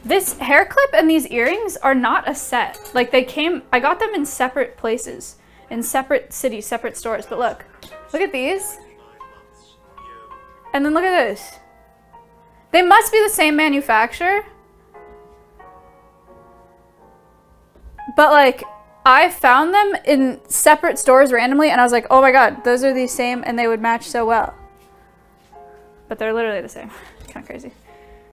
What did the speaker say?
This hair clip and these earrings are not a set. Like they came, I got them in separate places, in separate cities, separate stores. But look at these. And then look at this. They must be the same manufacturer. But like, I found them in separate stores randomly and I was like, oh my God, those are the same and they would match so well. But they're literally the same. Kind of crazy.